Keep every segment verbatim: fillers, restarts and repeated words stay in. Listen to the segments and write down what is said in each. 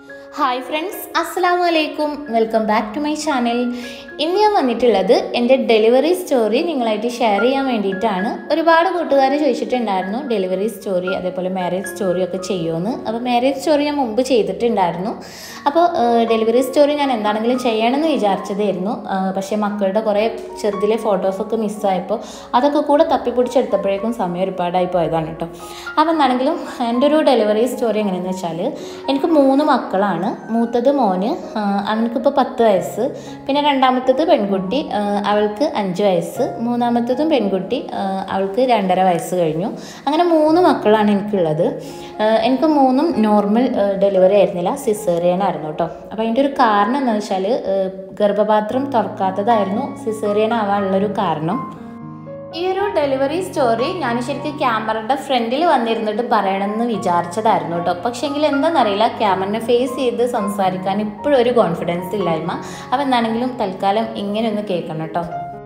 Hi friends, അസ്സലാമു അലൈക്കും. Welcome back to my channel. ഇന്ന് ഞാൻ വന്നിട്ടുള്ളത് എൻ്റെ ഡെലിവറി സ്റ്റോറി നിങ്ങളായിട്ട് ഷെയർ ചെയ്യാൻ വേണ്ടിയിട്ടാണ്. ഒരുപാട് കൂട്ടുകാർ ചോദിച്ചിട്ടുണ്ടായിരുന്നു ഡെലിവറി സ്റ്റോറി അതേപോലെ മാരേജ് സ്റ്റോറി ഒക്കെ ചെയ്യുമെന്ന്. അപ്പോൾ മാരേജ് സ്റ്റോറി ഞാൻ മുമ്പ് ചെയ്തിട്ടുണ്ടായിരുന്നു. അപ്പോൾ ഡെലിവറി സ്റ്റോറി ഞാൻ എന്താണെങ്കിലും ചെയ്യണമെന്ന് വിചാരിച്ചതായിരുന്നു. പക്ഷേ മക്കളുടെ കുറേ ചെറുതിലെ ഫോട്ടോസൊക്കെ മിസ്സായപ്പോൾ അതൊക്കെ കൂടെ തപ്പിപ്പിടിച്ചെടുത്തപ്പോഴേക്കും സമയം ഒരുപാടായി പോയതാണ് കേട്ടോ. അപ്പോൾ എന്താണെങ്കിലും എൻ്റെ ഒരു ഡെലിവറി സ്റ്റോറി എങ്ങനെയെന്ന് വെച്ചാൽ, എനിക്ക് മൂന്ന് മക്കളാണ്. മൂത്തത് മോന്, അവനക്കിപ്പോൾ പത്ത് വയസ്സ്. പിന്നെ രണ്ടാമത്തത് പെൺകുട്ടി, അവൾക്ക് അഞ്ച് വയസ്സ്. മൂന്നാമത്തതും പെൺകുട്ടി, അവൾക്ക് രണ്ടര വയസ്സ് കഴിഞ്ഞു. അങ്ങനെ മൂന്ന് മക്കളാണ് എനിക്കുള്ളത്. എനിക്ക് മൂന്നും നോർമൽ ഡെലിവറി ആയിരുന്നില്ല, സിസേറിയൻ ആയിരുന്നു കേട്ടോ. അപ്പോൾ അതിൻ്റെ ഒരു കാരണം എന്താണെന്ന് വെച്ചാൽ, ഗർഭപാത്രം തുറക്കാത്തതായിരുന്നു സിസേറിയൻ ആവാനുള്ളൊരു കാരണം. ഈ ഒരു ഡെലിവറി സ്റ്റോറി ഞാൻ ശരിക്കും ക്യാമറയുടെ ഫ്രണ്ടിൽ വന്നിരുന്നിട്ട് പറയണമെന്ന് വിചാരിച്ചതായിരുന്നു കേട്ടോ. പക്ഷേങ്കിൽ എന്താണെന്നറിയില്ല, ക്യാമറനെ ഫേസ് ചെയ്ത് സംസാരിക്കാൻ ഇപ്പോഴും ഒരു കോൺഫിഡൻസ് ഇല്ലായ്മ. അപ്പോൾ എന്താണെങ്കിലും തൽക്കാലം ഇങ്ങനെ ഒന്ന് കേൾക്കണം കേട്ടോ.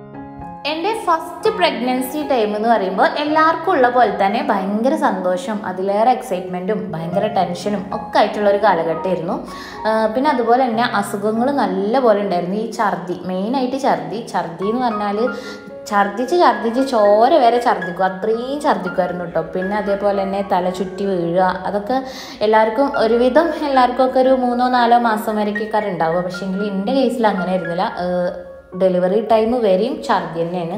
എൻ്റെ ഫസ്റ്റ് പ്രഗ്നൻസി ടൈം എന്ന് പറയുമ്പോൾ എല്ലാവർക്കും ഉള്ള പോലെ തന്നെ ഭയങ്കര സന്തോഷം, അതിലേറെ എക്സൈറ്റ്മെൻറ്റും ഭയങ്കര ടെൻഷനും ഒക്കെ ആയിട്ടുള്ളൊരു കാലഘട്ടമായിരുന്നു. പിന്നെ അതുപോലെ തന്നെ അസുഖങ്ങൾ നല്ല പോലെ ഉണ്ടായിരുന്നു. ഈ ഛർദി, മെയിനായിട്ട് ഛർദി ഛർദി എന്ന് പറഞ്ഞാൽ ഛർദ്ദിച്ച് ഛർദ്ദിച്ച് ചോര വരെ ഛർദ്ദിക്കും, അത്രയും ഛർദ്ദിക്കുമായിരുന്നു കേട്ടോ. പിന്നെ അതേപോലെ തന്നെ തല ചുറ്റി വീഴുക, അതൊക്കെ എല്ലാവർക്കും ഒരുവിധം എല്ലാവർക്കും ഒക്കെ ഒരു മൂന്നോ നാലോ മാസം വരെയൊക്കെ ഉണ്ടാവുക. പക്ഷേങ്കിൽ എൻ്റെ കേസിൽ അങ്ങനെ ആയിരുന്നില്ല. ഡെലിവറി ടൈം വരെയും ഛർദി തന്നെയാണ്,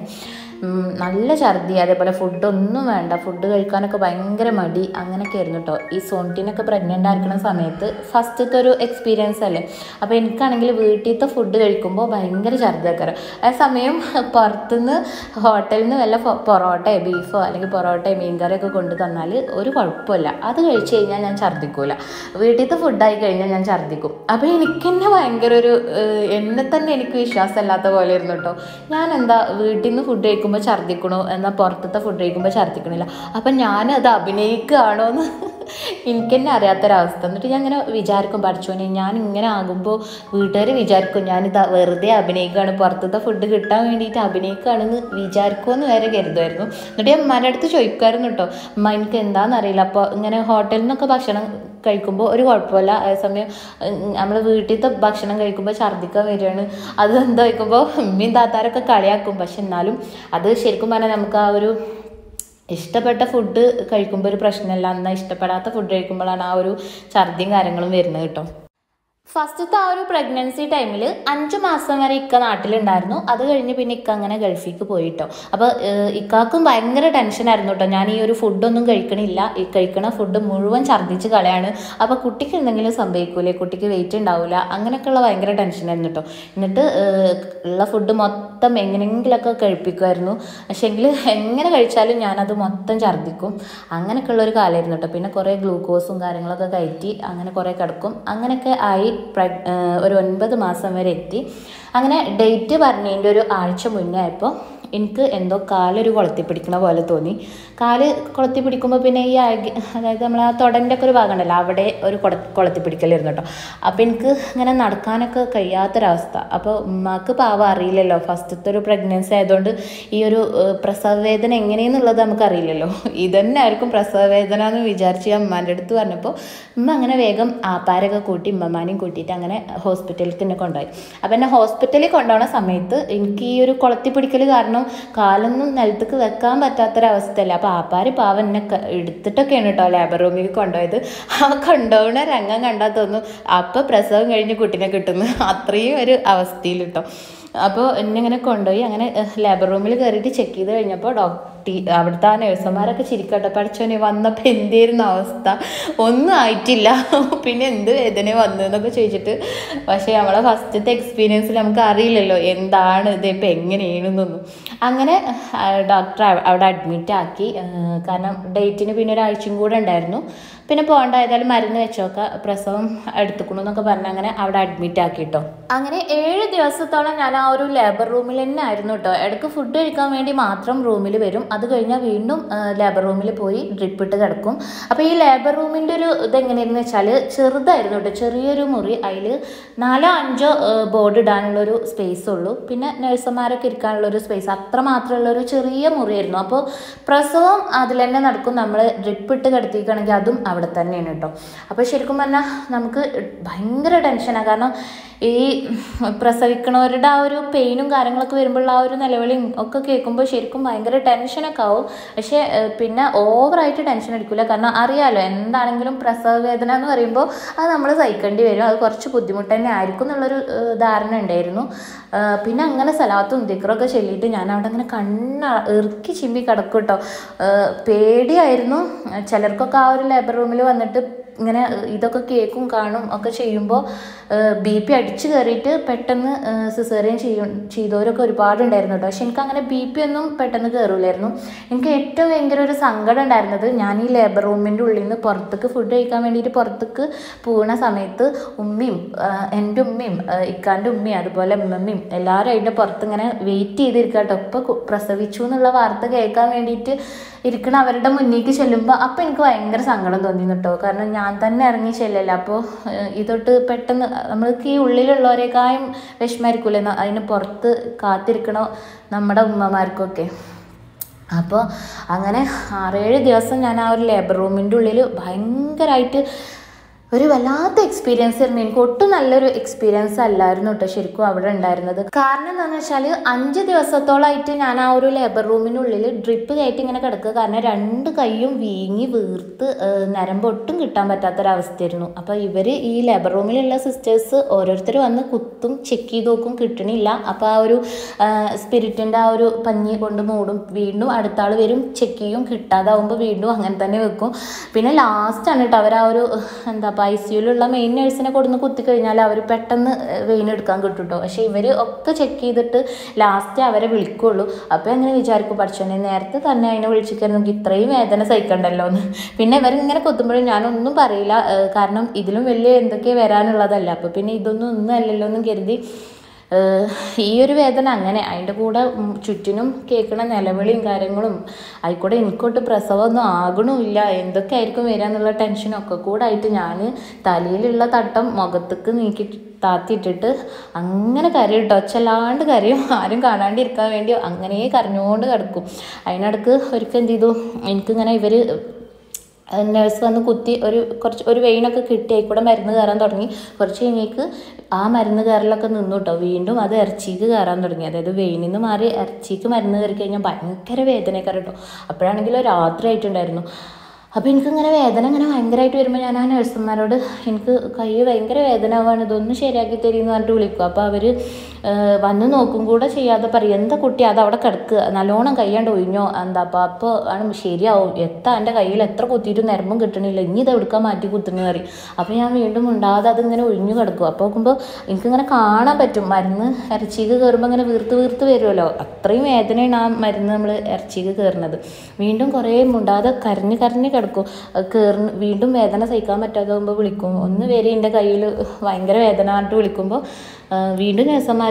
നല്ല ഛർദി. അതേപോലെ ഫുഡൊന്നും വേണ്ട, ഫുഡ് കഴിക്കാനൊക്കെ ഭയങ്കര മടി, അങ്ങനെയൊക്കെ ആയിരുന്നു കേട്ടോ. ഈ സോൺറ്റിനൊക്കെ പ്രഗ്നൻ്റ് ആയിരിക്കുന്ന സമയത്ത് ഫസ്റ്റത്തെ ഒരു എക്സ്പീരിയൻസ് അല്ലേ. അപ്പോൾ എനിക്കാണെങ്കിൽ വീട്ടിലത്തെ ഫുഡ് കഴിക്കുമ്പോൾ ഭയങ്കര ഛർദിയാക്കാറ്. ആ സമയം പുറത്തുനിന്ന് ഹോട്ടലിൽ നിന്ന് വല്ല പൊറോട്ടയോ ബീഫോ അല്ലെങ്കിൽ പൊറോട്ടയോ മീൻകറിയൊക്കെ കൊണ്ട് തന്നാൽ ഒരു കുഴപ്പമില്ല, അത് കഴിച്ച് കഴിഞ്ഞാൽ ഞാൻ ഛർദിക്കൂല. വീട്ടിലത്തെ ഫുഡായി കഴിഞ്ഞാൽ ഞാൻ ഛർദിക്കും. അപ്പോൾ എനിക്ക് തന്നെ ഭയങ്കര ഒരു എന്നെ തന്നെ എനിക്ക് വിശ്വാസമില്ലാത്ത പോലെ ആയിരുന്നു കേട്ടോ. ഞാൻ എന്താ വീട്ടിൽ നിന്ന് ഫുഡ് കഴിക്കുമ്പോൾ ഛർദിക്കണോ, എന്നാൽ പുറത്തത്തെ ഫുഡ് കഴിക്കുമ്പോൾ ഛർദിക്കണില്ല. അപ്പം ഞാനത് അഭിനയിക്കുകയാണോ എന്ന് എനിക്ക് തന്നെ അറിയാത്തൊരവസ്ഥ. എന്നിട്ട് ഞാൻ ഇങ്ങനെ വിചാരിക്കും, പഠിച്ചോനെ ഞാൻ ഇങ്ങനെ ആകുമ്പോൾ വീട്ടുകാർ വിചാരിക്കും ഞാനിത് വെറുതെ അഭിനയിക്കുകയാണ്, പുറത്തത്തെ ഫുഡ് കിട്ടാൻ വേണ്ടിയിട്ട് അഭിനയിക്കുകയാണെന്ന് വിചാരിക്കുമെന്ന് വരെ കരുതുമായിരുന്നു. എന്നിട്ട് ഞാൻ അമ്മയുടെ അടുത്ത് ചോദിക്കുമായിരുന്നു കേട്ടോ, അമ്മ എനിക്ക് എന്താണെന്നറിയില്ല, അപ്പോൾ ഇങ്ങനെ ഹോട്ടലിൽ നിന്നൊക്കെ ഭക്ഷണം കഴിക്കുമ്പോൾ ഒരു കുഴപ്പമില്ല, അതേസമയം നമ്മൾ വീട്ടിലത്തെ ഭക്ഷണം കഴിക്കുമ്പോൾ ഛർദ്ദിക്കാൻ വരികയാണ്, അത് എന്താ വയ്ക്കുമ്പോൾ ഉമ്മയും താത്താരൊക്കെ കളിയാക്കും. പക്ഷെ എന്നാലും അത് ശരിക്കും പറഞ്ഞാൽ നമുക്ക് ആ ഒരു ഇഷ്ടപ്പെട്ട ഫുഡ് കഴിക്കുമ്പോൾ ഒരു പ്രശ്നമില്ല, എന്നാൽ ഇഷ്ടപ്പെടാത്ത ഫുഡ് കഴിക്കുമ്പോഴാണ് ആ ഒരു ഛർദിയും കാര്യങ്ങളും വരുന്നത് കേട്ടോ. ഫസ്റ്റത്തെ ആ ഒരു പ്രഗ്നൻസി ടൈമിൽ അഞ്ച് മാസം വരെ ഇക്ക നാട്ടിലുണ്ടായിരുന്നു. അത് കഴിഞ്ഞ് പിന്നെ ഇക്ക അങ്ങനെ ഗൾഫിലേക്ക് പോയിട്ടോ. അപ്പോൾ ഇക്കാക്കും ഭയങ്കര ടെൻഷനായിരുന്നു കേട്ടോ. ഞാൻ ഈ ഒരു ഫുഡൊന്നും കഴിക്കണില്ല, ഈ കഴിക്കണ ഫുഡ് മുഴുവൻ ഛർദ്ദിച്ച് കളയാണ്, അപ്പോൾ കുട്ടിക്ക് എന്തെങ്കിലും സംഭവിക്കൂലേ, കുട്ടിക്ക് വെയിറ്റ് ഉണ്ടാവില്ല, അങ്ങനെയൊക്കെയുള്ള ഭയങ്കര ടെൻഷനായിരുന്നു കേട്ടോ. എന്നിട്ട് ഉള്ള ഫുഡ് മൊത്തം എങ്ങനെയെങ്കിലുമൊക്കെ കഴിപ്പിക്കുമായിരുന്നു. പക്ഷേങ്കിൽ എങ്ങനെ കഴിച്ചാലും ഞാനത് മൊത്തം ഛർദ്ദിക്കും. അങ്ങനെയൊക്കെയുള്ള ഒരു കാലമായിരുന്നു കേട്ടോ. പിന്നെ കുറേ ഗ്ലൂക്കോസും കാര്യങ്ങളൊക്കെ കയറ്റി അങ്ങനെ കുറേ കിടക്കും. അങ്ങനെയൊക്കെ ആയി ഒരു ഒൻപത് മാസം വരെ എത്തി. അങ്ങനെ ഡേറ്റ് പറഞ്ഞതിൻ്റെ ഒരു ആഴ്ച മുന്നേ ആയപ്പോൾ എനിക്ക് എന്തോ കാലൊരു കൊളുത്തി പിടിക്കണ പോലെ തോന്നി. കാല് കൊളുത്തി പിടിക്കുമ്പോൾ പിന്നെ ഈ അതായത് നമ്മൾ ആ തൊടൻ്റെ ഒക്കെ ഒരു ഭാഗം ഉണ്ടല്ലോ, അവിടെ ഒരു കൊള കൊളുത്തി പിടിക്കലായിരുന്നു കേട്ടോ. അപ്പോൾ എനിക്ക് ഇങ്ങനെ നടക്കാനൊക്കെ കഴിയാത്തൊരവസ്ഥ. അപ്പോൾ ഉമ്മാക്ക് പാവം അറിയില്ലല്ലോ, ഫസ്റ്റത്തെ ഒരു പ്രഗ്നൻസി ആയതുകൊണ്ട് ഈ ഒരു പ്രസവ വേദന എങ്ങനെയെന്നുള്ളത് നമുക്കറിയില്ലല്ലോ. ഇതന്നെ ആയിരിക്കും പ്രസവ വേദന എന്ന് വിചാരിച്ച് ഞാൻ ഉമ്മാൻ്റെ അടുത്ത് പറഞ്ഞപ്പോൾ ഉമ്മ അങ്ങനെ വേഗം ആപ്പാരൊക്കെ കൂട്ടി ഉമ്മമാനെയും കൂട്ടിയിട്ട് അങ്ങനെ ഹോസ്പിറ്റലിലേക്ക് തന്നെ കൊണ്ടുപോയി. അപ്പോൾ എന്നെ ഹോസ്പിറ്റലിൽ കൊണ്ടുപോകുന്ന സമയത്ത് എനിക്ക് ഈ ഒരു കൊളുത്തി പിടിക്കൽ കാരണം കാലൊന്നും നിലത്തേക്ക് വെക്കാൻ പറ്റാത്തൊരവസ്ഥയല്ല. അപ്പോൾ ആപ്പാര് പാവം എന്നെ എടുത്തിട്ടൊക്കെയാണ് കേട്ടോ ലേബർ റൂമിൽ കൊണ്ടുപോയത്. ആ കൊണ്ടുപോകുന്ന രംഗം കണ്ടാൽ തോന്നും അപ്പോൾ പ്രസവം കഴിഞ്ഞ് കുട്ടീനെ കിട്ടുന്നു, അത്രയും ഒരു അവസ്ഥയിൽ കേട്ടോ. അപ്പോൾ എന്നെ ഇങ്ങനെ കൊണ്ടുപോയി അങ്ങനെ ലേബർ റൂമിൽ കയറിയിട്ട് ചെക്ക് ചെയ്ത് കഴിഞ്ഞപ്പോൾ ഡോക്ടർ അവിടുത്തെ ആ നഴ്സുമാരൊക്കെ ചിരിക്കട്ടെ, പഠിച്ചോനെ വന്നപ്പോൾ എന്തായിരുന്നു അവസ്ഥ, ഒന്നും ആയിട്ടില്ല, പിന്നെ എന്ത് വേദന വന്നു എന്നൊക്കെ ചോദിച്ചിട്ട്. പക്ഷേ നമ്മളെ ഫസ്റ്റത്തെ എക്സ്പീരിയൻസിൽ നമുക്ക് അറിയില്ലല്ലോ എന്താണ് ഇത്, ഇപ്പം എങ്ങനെയാണെന്നൊന്നും. അങ്ങനെ ഡോക്ടർ അവിടെ അഡ്മിറ്റ് ആക്കി. കാരണം ഡേറ്റിന് പിന്നെ ഒരാഴ്ചയും കൂടെ ഉണ്ടായിരുന്നു. പിന്നെ പോകേണ്ടായതായാലും മരുന്ന് വെച്ചോക്കെ പ്രസവം എടുത്തുക്കണു എന്നൊക്കെ പറഞ്ഞ് അങ്ങനെ അവിടെ അഡ്മിറ്റ് ആക്കിട്ടോ. അങ്ങനെ ഏഴ് ദിവസത്തോളം ഞാൻ ആ ഒരു ലേബർ റൂമിൽ തന്നെ ആയിരുന്നു കേട്ടോ. ഇടയ്ക്ക് ഫുഡ് കഴിക്കാൻ വേണ്ടി മാത്രം റൂമിൽ വരും, അത് കഴിഞ്ഞാൽ വീണ്ടും ലേബർ റൂമിൽ പോയി ഡ്രിപ്പ് ഇട്ട് കിടക്കും. അപ്പോൾ ഈ ലേബർ റൂമിൻ്റെ ഒരു ഇതെങ്ങനെയാണെന്ന് വെച്ചാൽ ചെറുതായിരുന്നു കേട്ടോ, ചെറിയൊരു മുറി, അതിൽ നാലോ അഞ്ചോ ബോർഡ് ഇടാനുള്ളൊരു സ്പേസ് ഉള്ളൂ, പിന്നെ നഴ്സുമാരൊക്കെ ഇരിക്കാനുള്ളൊരു സ്പേസ്, അത്ര മാത്രമുള്ളൊരു ചെറിയ മുറിയായിരുന്നു. അപ്പോൾ പ്രസവം അതിൽ തന്നെ നടക്കും, നമ്മൾ ഡ്രിപ്പ് ഇട്ട് കിടത്തിക്കുകയാണെങ്കിൽ അതും അവിടെ അവിടെ തന്നെയാണ് കേട്ടോ. അപ്പോൾ ശരിക്കും പറഞ്ഞാൽ നമുക്ക് ഭയങ്കര ടെൻഷനാണ്. കാരണം ഈ പ്രസവിക്കണവരുടെ ആ ഒരു പെയിനും കാര്യങ്ങളൊക്കെ വരുമ്പോൾ ആ ഒരു നിലവിളിയും ഒക്കെ കേൾക്കുമ്പോൾ ശരിക്കും ഭയങ്കര ടെൻഷനൊക്കെ ആവും. പക്ഷേ പിന്നെ ഓവറായിട്ട് ടെൻഷൻ അടിക്കില്ല. കാരണം അറിയാമല്ലോ എന്താണെങ്കിലും പ്രസവ വേദന എന്ന് പറയുമ്പോൾ അത് നമ്മൾ സഹിക്കേണ്ടി വരും. അത് കുറച്ച് ബുദ്ധിമുട്ട് തന്നെ ആയിരിക്കും എന്നുള്ളൊരു ധാരണ ഉണ്ടായിരുന്നു. പിന്നെ അങ്ങനെ സലാത്തും ദിക്റൊക്കെ ചൊല്ലിയിട്ട് ഞാൻ അവിടെ അങ്ങനെ കണ്ണ ഇറുക്കി ചിമ്പി കിടക്കും കേട്ടോ. പേടിയായിരുന്നു. ചിലർക്കൊക്കെ ആ ഒരു ലേബർ റൂമിൽ വന്നിട്ട് ഇങ്ങനെ ഇതൊക്കെ കേൾക്കും കാണും ഒക്കെ ചെയ്യുമ്പോൾ ബി പി അടിച്ചു കയറിയിട്ട് പെട്ടെന്ന് സിസേറിയൻ ചെയ്യും ചെയ്തവരൊക്കെ ഒരുപാടുണ്ടായിരുന്നു കേട്ടോ. പക്ഷെ എനിക്ക് അങ്ങനെ ബി പി ഒന്നും പെട്ടെന്ന് കയറില്ലായിരുന്നു. എനിക്ക് ഏറ്റവും ഭയങ്കര ഒരു സങ്കടം ഉണ്ടായിരുന്നത് ഞാൻ ഈ ലേബർ റൂമിൻ്റെ ഉള്ളിൽ നിന്ന് പുറത്തേക്ക് ഫുഡ് കഴിക്കാൻ വേണ്ടിയിട്ട് പുറത്തേക്ക് പോകുന്ന സമയത്ത് ഉമ്മയും എൻ്റെ ഉമ്മയും ഇക്കാൻ്റെ ഉമ്മയും അതുപോലെ ഉമ്മയും എല്ലാവരും അതിൻ്റെ പുറത്ത് ഇങ്ങനെ വെയിറ്റ് ചെയ്തിരിക്കുക കേട്ടോ. ഇപ്പോൾ പ്രസവിച്ചു എന്നുള്ള വാർത്ത കേൾക്കാൻ വേണ്ടിയിട്ട് ഇരിക്കണ അവരുടെ മുന്നിലേക്ക് ചെല്ലുമ്പോൾ അപ്പോൾ എനിക്ക് ഭയങ്കര സങ്കടം തോന്നി കേട്ടോ. കാരണം ഞാൻ തന്നെ ഇറങ്ങി ചെല്ലല്ല. അപ്പോൾ ഇതൊട്ട് പെട്ടെന്ന് നമ്മൾക്ക് ഈ ഉള്ളിലുള്ളവരെക്കായും വിഷമമായിരിക്കൂലേ അതിന് പുറത്ത് കാത്തിരിക്കണോ നമ്മുടെ ഉമ്മമാർക്കൊക്കെ. അപ്പോൾ അങ്ങനെ ആറേഴ് ദിവസം ഞാൻ ആ ഒരു ലേബർ റൂമിൻ്റെ ഉള്ളിൽ ഭയങ്കരമായിട്ട് ഒരു വല്ലാത്ത എക്സ്പീരിയൻസ് ആയിരുന്നു. എനിക്ക് ഒട്ടും നല്ലൊരു എക്സ്പീരിയൻസ് അല്ലായിരുന്നു കേട്ടോ ശരിക്കും അവിടെ ഉണ്ടായിരുന്നത്. കാരണം എന്താണെന്ന് വെച്ചാൽ അഞ്ച് ദിവസത്തോളമായിട്ട് ഞാൻ ആ ഒരു ലേബർ റൂമിനുള്ളിൽ ഡ്രിപ്പ് കയറ്റി ഇങ്ങനെ കിടക്കുക. കാരണം രണ്ട് കൈയും വീങ്ങി വീർത്ത് നരമ്പ് ഒട്ടും കിട്ടാൻ പറ്റാത്തൊരവസ്ഥയായിരുന്നു. അപ്പോൾ ഇവർ ഈ ലേബർ റൂമിലുള്ള സിസ്റ്റേഴ്സ് ഓരോരുത്തർ വന്ന് കുത്തും ചെക്ക് ചെയ്ത് നോക്കും, കിട്ടണില്ല. അപ്പോൾ ആ ഒരു സ്പിരിറ്റിൻ്റെ ആ ഒരു പഞ്ഞി കൊണ്ട് മൂടും, വീണ്ടും അടുത്ത ആൾ വരും ചെക്ക് ചെയ്യും, കിട്ടാതാവുമ്പോൾ വീണ്ടും അങ്ങനെ തന്നെ വെക്കും. പിന്നെ ലാസ്റ്റാണ് കേട്ടോ അവർ ആ ഒരു എന്താ ഐ സിയുലുള്ള മെയിൻ നേഴ്സിനെ കൊടുന്ന് കുത്തിക്കഴിഞ്ഞാൽ അവർ പെട്ടെന്ന് വെയിൻ എടുക്കാൻ കിട്ടും കേട്ടോ. പക്ഷേ ഇവർ ഒക്കെ ചെക്ക് ചെയ്തിട്ട് ലാസ്റ്റ് അവരെ വിളിക്കുള്ളൂ. അപ്പോൾ എങ്ങനെ വിചാരിക്കും പഠിച്ചോനെ നേരത്തെ തന്നെ അതിനെ വിളിച്ചിരിക്കുന്നെങ്കിൽ ഇത്രയും വേദന സഹിക്കണ്ടല്ലോ എന്ന്. പിന്നെ ഇവരിങ്ങനെ കൊത്തുമ്പോഴും ഞാനൊന്നും പറയില്ല. കാരണം ഇതിലും വലിയ എന്തൊക്കെ വരാനുള്ളതല്ല. അപ്പോൾ പിന്നെ ഇതൊന്നും ഒന്നും അല്ലല്ലോ എന്ന് കരുതി ഈ ഒരു വേദന അങ്ങനെ അതിൻ്റെ കൂടെ ചുറ്റിനും കേൾക്കണ നിലവിളിയും കാര്യങ്ങളും ആയിക്കൂടെ എനിക്കൊട്ട് പ്രസവമൊന്നും ആകണമില്ല, എന്തൊക്കെ ആയിരിക്കും വരിക എന്നുള്ള ടെൻഷനൊക്കെ കൂടെ ആയിട്ട് ഞാൻ തലയിലുള്ള തട്ടം മുഖത്തേക്ക് നീക്കി താത്തിയിട്ടിട്ട് അങ്ങനെ കരയും കേട്ടോ. ഒച്ചല്ലാണ്ട് കരയും, ആരും കാണാണ്ടിരിക്കാൻ വേണ്ടി അങ്ങനെ കരഞ്ഞുകൊണ്ട് കിടക്കും. അതിനിടക്ക് ഒരിക്കൽ എന്ത് ചെയ്തു, എനിക്കിങ്ങനെ ഇവർ നേഴ്സ് വന്ന് കുത്തി ഒരു കുറച്ച് ഒരു വെയിനൊക്കെ കിട്ടി ആയിക്കൂടെ മരുന്ന് കയറാൻ തുടങ്ങി. കുറച്ച് കഴിഞ്ഞേക്ക് ആ മരുന്ന് കയറലൊക്കെ നിന്നു കേട്ടോ. വീണ്ടും അത് ഇറച്ചിക്ക് കയറാൻ തുടങ്ങി. അതായത് വെയിനിൽ നിന്ന് മാറി ഇറച്ചിക്ക് മരുന്ന് കയറി കഴിഞ്ഞാൽ ഭയങ്കര വേദനയൊക്കെ കേട്ടോ. അപ്പോഴാണെങ്കിലും രാത്രി ആയിട്ടുണ്ടായിരുന്നു. അപ്പോൾ എനിക്കിങ്ങനെ വേദന ഇങ്ങനെ ഭയങ്കരമായിട്ട് വരുമ്പോൾ ഞാൻ ആ നഴ്സുമാരോട് എനിക്ക് കൈ ഭയങ്കര വേദന ആവുകയാണ്, ഇതൊന്നും ശരിയാക്കി തരുമെന്ന് പറഞ്ഞിട്ട് വിളിക്കും. അപ്പോൾ അവർ വന്ന് നോക്കും കൂടെ ചെയ്യാതെ പറയും, എന്താ കുട്ടി അത് അവിടെ കിടക്കുക, നല്ലോണം കൈയാണ്ട് ഒഴിഞ്ഞോ എന്താ. അപ്പോൾ അപ്പോൾ ആണ് ശരിയാവും, എത്താ എൻ്റെ കയ്യിൽ എത്ര കുത്തിയിട്ട് നരമ്പും കിട്ടണില്ല, ഇനി ഇത് എടുക്കാൻ മാറ്റി കുത്തുന്നു പറയും. അപ്പോൾ ഞാൻ വീണ്ടും ഉണ്ടാകാതെ അതിങ്ങനെ ഒഴിഞ്ഞു കിടക്കും. അപ്പോൾ നോക്കുമ്പോൾ എനിക്കിങ്ങനെ കാണാൻ പറ്റും മരുന്ന് ഇറച്ചിക്ക് കയറുമ്പോൾ ഇങ്ങനെ വീർത്ത് വീർത്ത് വരുമല്ലോ, അത്രയും വേദനയാണ് ആ മരുന്ന് നമ്മൾ ഇറച്ചിക്ക് കയറുന്നത്. വീണ്ടും കുറേ മുണ്ടാതെ കരഞ്ഞ് കരഞ്ഞ് കിടക്കും. കയറി വീണ്ടും വേദന സഹിക്കാൻ പറ്റാതാകുമ്പോൾ വിളിക്കും, ഒന്ന് വരെ എൻ്റെ കയ്യിൽ ഭയങ്കര വേദന പറഞ്ഞിട്ട് വിളിക്കുമ്പോൾ വീണ്ടും നേഴ്സന്മാർ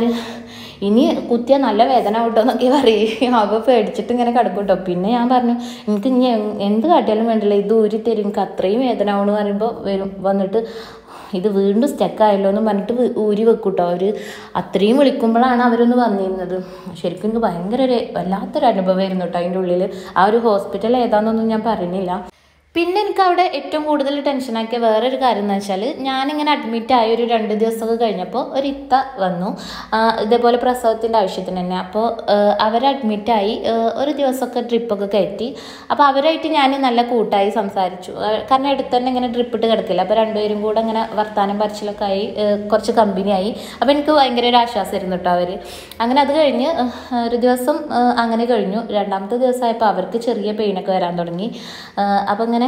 ഇനി കുത്തിയാൽ നല്ല വേദന കേട്ടോ എന്നൊക്കെ പറയും. അപ്പോൾ പേടിച്ചിട്ട് ഇങ്ങനെ കിടക്കും കേട്ടോ. പിന്നെ ഞാൻ പറഞ്ഞു എനിക്ക് ഇനി എന്ത് കാട്ടിയാലും വേണ്ടില്ല, ഇത് ഊരി തരും, എനിക്ക് അത്രയും വേദന ആവണമെന്ന് പറയുമ്പോൾ വരും വന്നിട്ട് ഇത് വീണ്ടും സ്റ്റക്കായല്ലോ എന്ന് പറഞ്ഞിട്ട് ഊരി വെക്കും കേട്ടോ. അവർ അത്രയും വിളിക്കുമ്പോഴാണ് അവരൊന്ന് വന്നിരുന്നത്. ശരിക്കും എനിക്ക് ഭയങ്കര ഒരു വല്ലാത്തൊരു അനുഭവമായിരുന്നു കേട്ടോ അതിൻ്റെ ഉള്ളിൽ. ആ ഒരു ഹോസ്പിറ്റൽ ഏതാണെന്നൊന്നും ഞാൻ പറയുന്നില്ല. പിന്നെ എനിക്ക് അവിടെ ഏറ്റവും കൂടുതൽ ടെൻഷനാക്കിയ വേറൊരു കാര്യം എന്ന് വെച്ചാൽ ഞാനിങ്ങനെ അഡ്മിറ്റ് ആയ ഒരു രണ്ട് ദിവസമൊക്കെ കഴിഞ്ഞപ്പോൾ ഒരു ഇത്ത വന്നു ഇതേപോലെ പ്രസവത്തിൻ്റെ ആവശ്യത്തിന് തന്നെ. അപ്പോൾ അവർ അഡ്മിറ്റായി ഒരു ദിവസമൊക്കെ ട്രിപ്പൊക്കെ കയറ്റി. അപ്പോൾ അവരായിട്ട് ഞാൻ നല്ല കൂട്ടായി സംസാരിച്ചു. കാരണം അടുത്ത് തന്നെ ഇങ്ങനെ ട്രിപ്പ് ഇട്ട് കിടക്കില്ല. അപ്പോൾ രണ്ടുപേരും കൂടെ ഇങ്ങനെ വർത്താനം പറിച്ചിലൊക്കെ ആയി കുറച്ച് കമ്പനിയായി. അപ്പോൾ എനിക്ക് ഭയങ്കര ഒരു ആശ്വാസമായിരുന്നു കേട്ടോ അവർ. അങ്ങനെ അത് കഴിഞ്ഞ് ഒരു ദിവസം അങ്ങനെ കഴിഞ്ഞു. രണ്ടാമത്തെ ദിവസമായപ്പോൾ അവർക്ക് ചെറിയ പെയിനൊക്കെ വരാൻ തുടങ്ങി. അപ്പോൾ അങ്ങനെ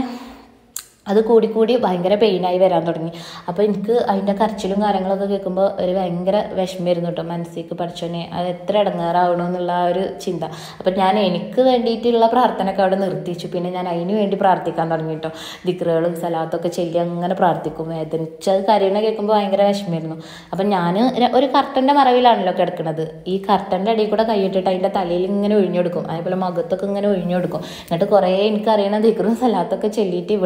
അത് കൂടിക്കൂടി ഭയങ്കര പെയിനായി വരാൻ തുടങ്ങി. അപ്പോൾ എനിക്ക് അതിൻ്റെ കരച്ചിലും കാര്യങ്ങളൊക്കെ കേൾക്കുമ്പോൾ ഒരു ഭയങ്കര വിഷമമായിരുന്നു കേട്ടോ മനസ്സിലേക്ക്. പഠിച്ചോനെ അത് എത്ര ഇടങ്ങാറാവണമെന്നുള്ള ആ ഒരു ചിന്ത. അപ്പം ഞാൻ എനിക്ക് വേണ്ടിയിട്ടുള്ള പ്രാർത്ഥനയൊക്കെ അവിടെ നിർത്തിച്ചു. പിന്നെ ഞാൻ അതിന് വേണ്ടി പ്രാർത്ഥിക്കാൻ തുടങ്ങി കേട്ടോ. ദിക്റുകളും സലാത്തൊക്കെ ചൊല്ലി അങ്ങനെ പ്രാർത്ഥിക്കും. വേദനിച്ചത് കരയണ കേൾക്കുമ്പോൾ ഭയങ്കര വിഷമമായിരുന്നു. അപ്പം ഞാൻ ഒരു കർട്ടൻ്റെ മറവിലാണല്ലോ കിടക്കുന്നത്. ഈ കർട്ടൻ്റെ അടിയിൽ കൂടെ കൈയിട്ടിട്ട് അതിൻ്റെ തലയിൽ ഇങ്ങനെ ഒഴിഞ്ഞെടുക്കും, അതേപോലെ മുഖത്തൊക്കെ ഇങ്ങനെ ഒഴിഞ്ഞെടുക്കും. എന്നിട്ട് കുറേ എനിക്കറിയണ ദിക്റും സലാത്തൊക്കെ ചൊല്ലിയിട്ട് ഇവിടുന്ന് അങ്ങനെ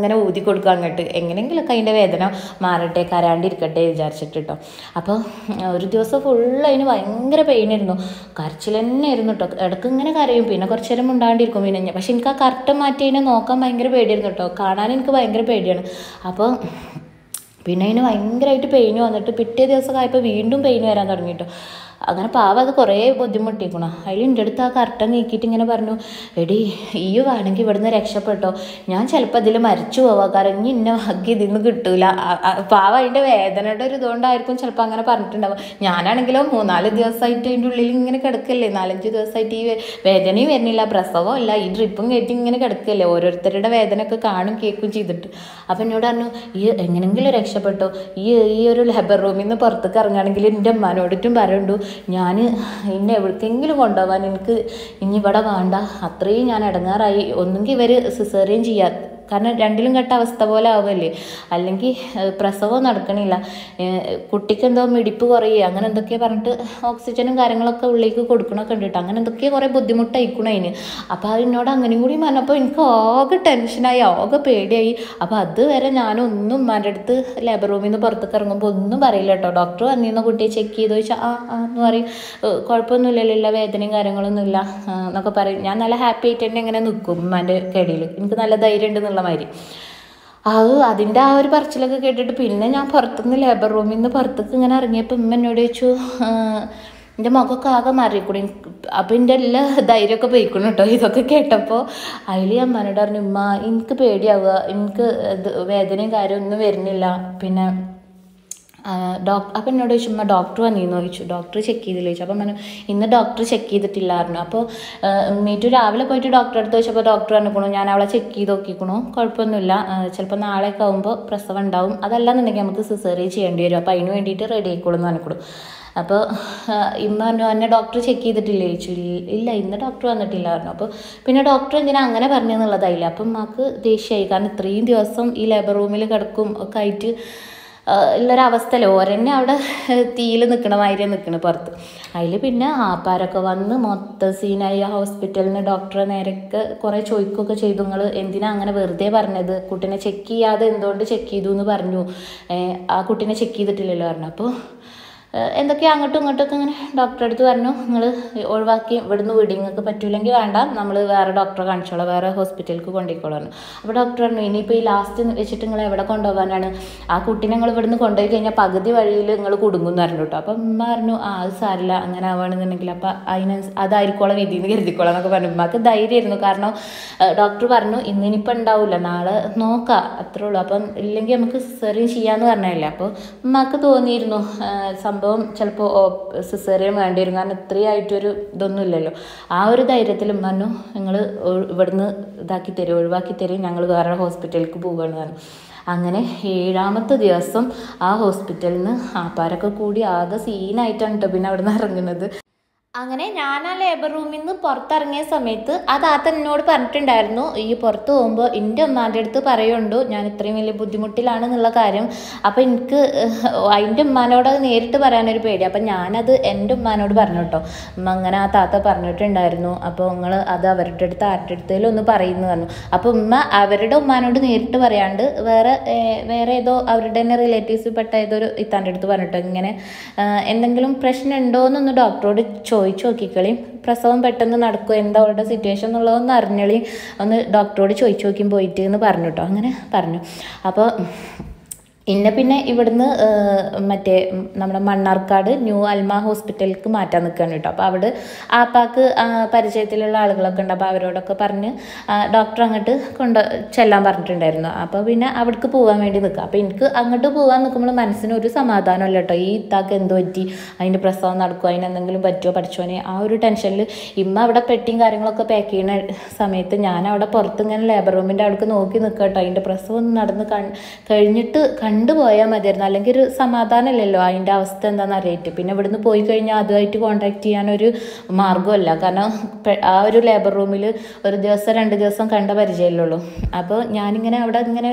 ഇങ്ങനെ ഊതി കൊടുക്കുക അങ്ങോട്ട്, എങ്ങനെയെങ്കിലുമൊക്കെ അതിൻ്റെ വേദന മാറട്ടെ, കരാണ്ടിരിക്കട്ടെ വിചാരിച്ചിട്ട് കേട്ടോ. അപ്പോൾ ഒരു ദിവസം ഫുള്ള് അതിന് ഭയങ്കര പെയിനായിരുന്നു, കരച്ചിൽ തന്നെ ആയിരുന്നു കേട്ടോ. ഇടയ്ക്ക് ഇങ്ങനെ കരയും, പിന്നെ കുറച്ച് നേരം ഉണ്ടാണ്ടിരിക്കും. പിന്നെ പക്ഷെ എനിക്ക് ആ കറക്റ്റ് മാറ്റി അതിനെ നോക്കാൻ ഭയങ്കര പേടിയായിരുന്നു കേട്ടോ, കാണാൻ എനിക്ക് ഭയങ്കര പേടിയാണ്. അപ്പോൾ പിന്നെ അതിന് ഭയങ്കരമായിട്ട് പെയിന് വന്നിട്ട് പിറ്റേ ദിവസമൊക്കെ ആയപ്പോൾ വീണ്ടും പെയിന് വരാൻ തുടങ്ങി കേട്ടോ. അങ്ങനെ പാവം അത് കുറേ ബുദ്ധിമുട്ടിക്കണം. അതിൽ എൻ്റെ അടുത്ത് ആ കർട്ടൻ നീക്കിയിട്ട് ഇങ്ങനെ പറഞ്ഞു, എടി ഈ വേണമെങ്കിൽ ഇവിടുന്ന് രക്ഷപ്പെട്ടോ, ഞാൻ ചിലപ്പോൾ അതിൽ മരിച്ചു പോവാം, കാരണം ഇനി ഇന്ന ഭാഗ്യം ഇതിന്ന് കിട്ടൂല. പാവം അതിൻ്റെ വേദനയുടെ ഒരു ഇതുകൊണ്ടായിരിക്കും ചിലപ്പോൾ അങ്ങനെ പറഞ്ഞിട്ടുണ്ടാവും. ഞാനാണെങ്കിലോ മൂന്നാല് ദിവസമായിട്ട് അതിൻ്റെ ഉള്ളിൽ ഇങ്ങനെ കിടക്കല്ലേ, നാലഞ്ച് ദിവസമായിട്ട് ഈ വേദനയും വരുന്നില്ല, പ്രസവം അല്ല, ഈ ഡ്രിപ്പും കയറ്റി ഇങ്ങനെ കിടക്കല്ലേ, ഓരോരുത്തരുടെ വേദനയൊക്കെ കാണും കേൾക്കും ചെയ്തിട്ട്. അപ്പം എന്നോട് പറഞ്ഞു, ഈ എങ്ങനെങ്കിലും രക്ഷപ്പെട്ടോ, ഈ ഈ ഒരു ലേബർ റൂമിൽ നിന്ന് പുറത്തേക്ക് ഇറങ്ങുകയാണെങ്കിൽ എൻ്റെ അമ്മാനോടിട്ടും പറയുണ്ടു, ഞാൻ ഇന്നെ എവിടേക്കെങ്കിലും കൊണ്ടുപോകാൻ, എനിക്ക് ഇനി ഇവിടെ വേണ്ട, അത്രയും ഞാൻ ഇടങ്ങാറായി. ഒന്നെങ്കിൽ ഇവർ സിസേറിയൻ ചെയ്യാ, കാരണം രണ്ടിലും കെട്ട അവസ്ഥ പോലെ ആവുമല്ലേ, അല്ലെങ്കിൽ പ്രസവം നടക്കണില്ല, കുട്ടിക്ക് എന്തോ മിടിപ്പ് കുറയുക അങ്ങനെ എന്തൊക്കെയോ പറഞ്ഞിട്ട് ഓക്സിജനും കാര്യങ്ങളൊക്കെ ഉള്ളിലേക്ക് കൊടുക്കണമൊക്കെ ഉണ്ട് കേട്ടോ. അങ്ങനെ എന്തൊക്കെയോ കുറേ ബുദ്ധിമുട്ടായിക്കണം അതിന്. അപ്പോൾ അതിനോട് അങ്ങനെയും കൂടി പറഞ്ഞപ്പോൾ എനിക്ക് ആകെ ടെൻഷനായി, ആകെ പേടിയായി. അപ്പോൾ അതുവരെ ഞാനൊന്നും ഉമ്മാൻ്റെ അടുത്ത് ലേബർ റൂമിൽ നിന്ന് പുറത്തേക്ക് ഇറങ്ങുമ്പോൾ ഒന്നും പറയില്ല കേട്ടോ. ഡോക്ടർ വന്നിരുന്ന കുട്ടിയെ ചെക്ക് ചെയ്ത് ചോദിച്ചാൽ ആ ആ എന്ന് പറയും, കുഴപ്പമൊന്നുമില്ലല്ലോ, വേദനയും കാര്യങ്ങളൊന്നുമില്ല എന്നൊക്കെ പറയും. ഞാൻ നല്ല ഹാപ്പി ആയിട്ട് തന്നെ ഇങ്ങനെ നിൽക്കും ഉമ്മാൻ്റെ കടിയിൽ, എനിക്ക് നല്ല ധൈര്യം ഉണ്ട് എന്നുള്ള മാതിരി. അത് അതിൻ്റെ ആ ഒരു പറച്ചിലൊക്കെ കേട്ടിട്ട് പിന്നെ ഞാൻ പുറത്തുനിന്ന് ലേബർ റൂമിൽ നിന്ന് പുറത്തേക്ക് ഇങ്ങനെ ഇറങ്ങിയപ്പോൾ ഉമ്മ എന്നോട് ചോദിച്ചു, എൻ്റെ മുഖമൊക്കെ ആകെ മാറിക്കൂടി. അപ്പം എൻ്റെ എല്ലാ ധൈര്യമൊക്കെ പോയിക്കണം കേട്ടോ ഇതൊക്കെ കേട്ടപ്പോൾ. അതിൽ ഞാൻ അമ്മനോട് പറഞ്ഞു, ഉമ്മ എനിക്ക് പേടിയാവുക, എനിക്ക് ഇത് വേദനയും കാര്യമൊന്നും വരുന്നില്ല. പിന്നെ ഡോക്ടർ അപ്പം എന്നോട് ചോദിച്ചു, ഉമ്മ ഡോക്ടർ വന്നിരുന്നു ചോദിച്ചു, ഡോക്ടർ ചെക്ക് ചെയ്തില്ല ചോദിച്ചു. അപ്പം പറഞ്ഞു, ഇന്ന് ഡോക്ടർ ചെക്ക് ചെയ്തിട്ടില്ലായിരുന്നു. അപ്പോൾ മീറ്റു രാവിലെ പോയിട്ട് ഡോക്ടറെ അടുത്ത് ചോദിച്ചപ്പോൾ ഡോക്ടർ പറഞ്ഞിക്കണു, ഞാൻ അവളെ ചെക്ക് ചെയ്ത് നോക്കിക്കണു, കുഴപ്പമൊന്നുമില്ല, ചിലപ്പോൾ നാളെയൊക്കെ ആകുമ്പോൾ പ്രസവം ഉണ്ടാവും, അതല്ലാന്നുണ്ടെങ്കിൽ നമുക്ക് സിസേറിയൻ ചെയ്യേണ്ടി വരും, അപ്പോൾ അതിന് വേണ്ടിയിട്ട് റെഡി ആയിക്കോളും എന്ന് പറഞ്ഞിക്കണു. അപ്പോൾ ഇമ്മ പറഞ്ഞു, എന്നെ ഡോക്ടർ ചെക്ക് ചെയ്തിട്ടില്ലേ ചോദിച്ചു. ഇല്ല ഇന്ന് ഡോക്ടർ വന്നിട്ടില്ല പറഞ്ഞു. അപ്പോൾ പിന്നെ ഡോക്ടർ എന്തിനാ അങ്ങനെ പറഞ്ഞെന്നുള്ളതായില്ല. അപ്പം അമ്മക്ക് ദേഷ്യമായി, കാരണം ഇത്രയും ദിവസം ഈ ലേബർ റൂമിൽ കിടക്കും ഒക്കെ ആയിട്ട് ഉള്ളൊരവസ്ഥയല്ലേ, ഓരെന്നെ അവിടെ തീയിൽ നിൽക്കണ മാതിരി നിൽക്കണ പുറത്ത്. അതിൽ പിന്നെ ആപ്പാരൊക്കെ വന്ന് മൊത്തം സീനായി. ആ ഹോസ്പിറ്റലിൽ നിന്ന് ഡോക്ടറെ നേരൊക്കെ കുറേ ചോദിക്കുകയൊക്കെ ചെയ്തു, നിങ്ങൾ എന്തിനാ അങ്ങനെ വെറുതെ പറഞ്ഞത്, കുട്ടീനെ ചെക്ക് ചെയ്യാതെ എന്തുകൊണ്ട് ചെക്ക് ചെയ്തു എന്ന് പറഞ്ഞു, ആ കുട്ടീനെ ചെക്ക് ചെയ്തിട്ടില്ലല്ലോ പറഞ്ഞു. അപ്പോൾ എന്തൊക്കെയോ അങ്ങോട്ടും ഇങ്ങോട്ടൊക്കെ ഇങ്ങനെ ഡോക്ടറെ അടുത്ത് പറഞ്ഞു, നിങ്ങൾ ഒഴിവാക്കി ഇവിടുന്ന് വിടി, നിങ്ങൾക്ക് പറ്റൂലെങ്കിൽ വേണ്ട, നമ്മൾ വേറെ ഡോക്ടറെ കാണിച്ചോളാം, വേറെ ഹോസ്പിറ്റലിലേക്ക് കൊണ്ടുപോയിക്കോളാം. അപ്പോൾ ഡോക്ടർ പറഞ്ഞു, ഇനിയിപ്പോൾ ഈ ലാസ്റ്റ് വെച്ചിട്ട് നിങ്ങൾ എവിടെ കൊണ്ടുപോകാനാണ്, ആ കുട്ടീനെ നിങ്ങൾ ഇവിടുന്ന് കൊണ്ടുപോയി കഴിഞ്ഞാൽ പകുതി വഴിയിൽ നിങ്ങൾ കുടുങ്ങുമെന്ന് പറഞ്ഞു കേട്ടോ. അപ്പം ഉമ്മ പറഞ്ഞു, ആ അത് സാരില്ല, അങ്ങനെ ആവുകയാണെന്നുണ്ടെങ്കിൽ അപ്പം അതിന് അതായിരിക്കോളാം വിധി എന്ന് കരുതിക്കോളാം എന്നൊക്കെ പറഞ്ഞു. ഉമ്മക്ക് ധൈര്യമായിരുന്നു, കാരണം ഡോക്ടർ പറഞ്ഞു ഇന്നിനിപ്പോൾ ഉണ്ടാവില്ല, നാളെ നോക്കാം, അത്രേ ഉള്ളൂ, അപ്പം ഇല്ലെങ്കിൽ നമുക്ക് സിസേറിയൻ ചെയ്യാമെന്ന് പറഞ്ഞതല്ലേ. അപ്പോൾ ഉമ്മക്ക് തോന്നിയിരുന്നു സംഭവം ചിലപ്പോൾ സിസേറിയൻ വേണ്ടി വരും, കാരണം ഇത്രയായിട്ടൊരു ഇതൊന്നും ഇല്ലല്ലോ. ആ ഒരു ധൈര്യത്തിൽ പറഞ്ഞു, നിങ്ങൾ ഇവിടുന്ന് ഇതാക്കി തരും, ഒഴിവാക്കി തരും, ഞങ്ങൾ വേറെ ഹോസ്പിറ്റലിലേക്ക് പോവുകയാണ് പറഞ്ഞു. അങ്ങനെ ഏഴാമത്തെ ദിവസം ആ ഹോസ്പിറ്റലിൽ നിന്ന് ആപ്പാരൊക്കെ കൂടി ആകെ സീനായിട്ടാണ് കേട്ടോ പിന്നെ അവിടെ നിന്ന് ഇറങ്ങുന്നത്. അങ്ങനെ ഞാൻ ആ ലേബർ റൂമിൽ നിന്ന് പുറത്തിറങ്ങിയ സമയത്ത് ആ താത്ത എന്നോട് പറഞ്ഞിട്ടുണ്ടായിരുന്നു, ഈ പുറത്ത് പോകുമ്പോൾ എൻ്റെ ഉമ്മാൻ്റെ അടുത്ത് പറയുണ്ടോ ഞാൻ ഇത്രയും വലിയ ബുദ്ധിമുട്ടിലാണെന്നുള്ള കാര്യം. അപ്പോൾ എനിക്ക് അതിൻ്റെ ഉമ്മാനോട് അത് നേരിട്ട് പറയാനൊരു പേടി. അപ്പം ഞാനത് എൻ്റെ ഉമ്മാനോട് പറഞ്ഞു കേട്ടോ, ഉമ്മ അങ്ങനെ ആ താത്ത പറഞ്ഞിട്ടുണ്ടായിരുന്നു, അപ്പോൾ നിങ്ങൾ അത് അവരുടെ അടുത്ത് ആരുടെ അടുത്തേലും ഒന്ന് പറയുന്നു പറഞ്ഞു. അപ്പോൾ ഉമ്മ അവരുടെ ഉമ്മാനോട് നേരിട്ട് പറയാണ്ട് വേറെ വേറെ ഏതോ അവരുടെ തന്നെ റിലേറ്റീവ്സ് പെട്ട ഏതൊരു ഇത്താൻ്റെ അടുത്ത് പറഞ്ഞിട്ടോ, ഇങ്ങനെ എന്തെങ്കിലും പ്രശ്നം ഉണ്ടോ എന്നൊന്ന് ഡോക്ടറോട് ചോദിച്ചു നോക്കിക്കളി, പ്രസവം പെട്ടെന്ന് നടക്കും, എന്താ അവളുടെ സിറ്റുവേഷൻ എന്നുള്ളതൊന്ന് അറിഞ്ഞളി, ഒന്ന് ഡോക്ടറോട് ചോദിച്ചു നോക്കിയും പോയിട്ട് എന്ന് പറഞ്ഞു കേട്ടോ. അങ്ങനെ പറഞ്ഞു. അപ്പോൾ ഇന്നെ പിന്നെ ഇവിടുന്ന് മറ്റേ നമ്മുടെ മണ്ണാർക്കാട് ന്യൂ അൽമ ഹോസ്പിറ്റലിലേക്ക് മാറ്റാൻ നിൽക്കുകയാണ് കേട്ടോ. അപ്പോൾ അവിടെ ആപ്പാക്ക് പരിചയത്തിലുള്ള ആളുകളൊക്കെ ഉണ്ട്, അപ്പോൾ അവരോടൊക്കെ പറഞ്ഞ് ഡോക്ടർ അങ്ങോട്ട് കൊണ്ട് ചെല്ലാൻ പറഞ്ഞിട്ടുണ്ടായിരുന്നു. അപ്പോൾ പിന്നെ അവിടേക്ക് പോകാൻ വേണ്ടി നിൽക്കുക. അപ്പോൾ എനിക്ക് അങ്ങോട്ട് പോകാൻ നിൽക്കുമ്പോൾ മനസ്സിനൊരു സമാധാനമല്ല കേട്ടോ, ഈ ഇത്താക്ക് എന്ത് പറ്റി, അതിൻ്റെ പ്രസവം നടക്കുമോ, അതിനെന്തെങ്കിലും പറ്റുമോ പഠിച്ചോനെ, ആ ഒരു ടെൻഷനിൽ ഇമ്മ അവിടെ പെട്ടിയും കാര്യങ്ങളൊക്കെ പാക്ക് ചെയ്യുന്ന സമയത്ത് ഞാൻ അവിടെ പുറത്ത് ഇങ്ങനെ ലേബർ റൂമിൻ്റെ അവിടേക്ക് നോക്കി നിൽക്കുക കേട്ടോ. അതിൻ്റെ പ്രസവം നടന്ന് കഴിഞ്ഞിട്ട് കണ്ടു പോയാൽ മതിയായിരുന്നു, അല്ലെങ്കിൽ ഒരു സമാധാനമില്ലല്ലോ അതിൻ്റെ അവസ്ഥ എന്താണെന്ന് അറിയിട്ട്. പിന്നെ ഇവിടുന്ന് പോയി കഴിഞ്ഞാൽ അതുമായിട്ട് കോൺടാക്ട് ചെയ്യാനൊരു മാർഗ്ഗമല്ല. കാരണം ആ ഒരു ലേബർ റൂമിൽ ഒരു ദിവസം രണ്ട് ദിവസം കണ്ട പരിചയമുള്ളൂ. അപ്പോൾ ഞാനിങ്ങനെ അവിടെ ഇങ്ങനെ